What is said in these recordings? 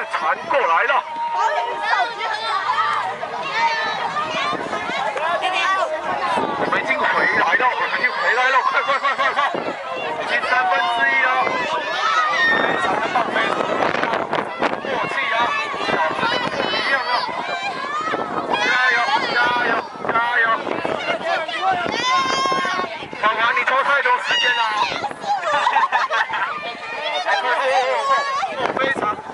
船过来了。我们已经回来了，快！已经1/3了，非常的棒，默契啊，小子不一样了，加油！华华，你拖太多时间了。非常好！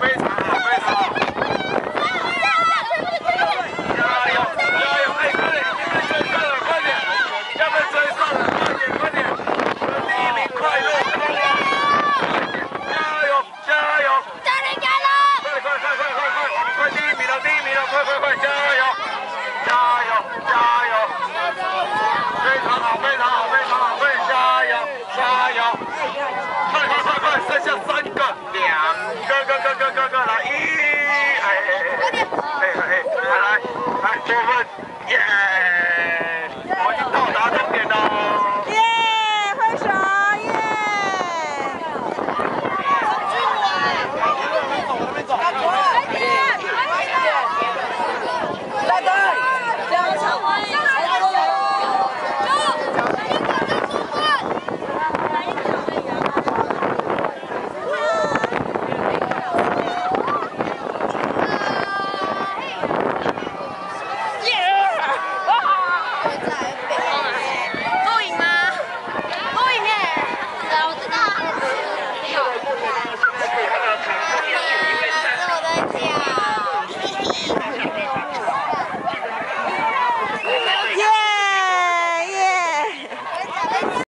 加油！哎，快点，你们追上了，快点！要被追上了，快点！我们第1名快乐！加油！快！第1名了！快！加油！非常好！加油！快！剩下3个，2个来来过分，耶！我们已经到达终点了。 耶，挥手，耶！来来，加油！